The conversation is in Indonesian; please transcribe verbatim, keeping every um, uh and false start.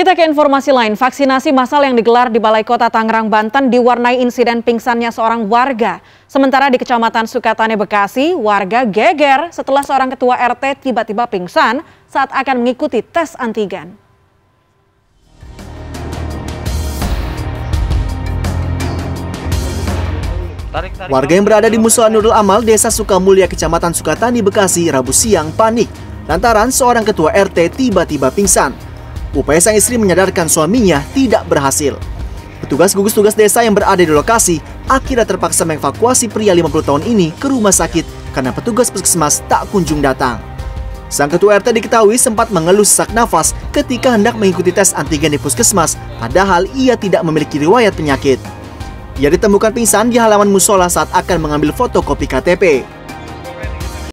Kita ke informasi lain, vaksinasi massal yang digelar di Balai Kota Tangerang, Banten diwarnai insiden pingsannya seorang warga. Sementara di Kecamatan Sukatani, Bekasi, warga geger setelah seorang ketua R T tiba-tiba pingsan saat akan mengikuti tes antigen. Warga yang berada di Musola Nurul Amal, Desa Sukamulya, Kecamatan Sukatani, Bekasi, Rabu siang panik lantaran seorang ketua R T tiba-tiba pingsan. Upaya sang istri menyadarkan suaminya tidak berhasil. Petugas gugus tugas desa yang berada di lokasi akhirnya terpaksa mengevakuasi pria lima puluh tahun ini ke rumah sakit karena petugas puskesmas tak kunjung datang. Sang ketua R T diketahui sempat mengeluh sesak nafas ketika hendak mengikuti tes antigen di puskesmas, padahal ia tidak memiliki riwayat penyakit. Ia ditemukan pingsan di halaman musola saat akan mengambil fotokopi K T P.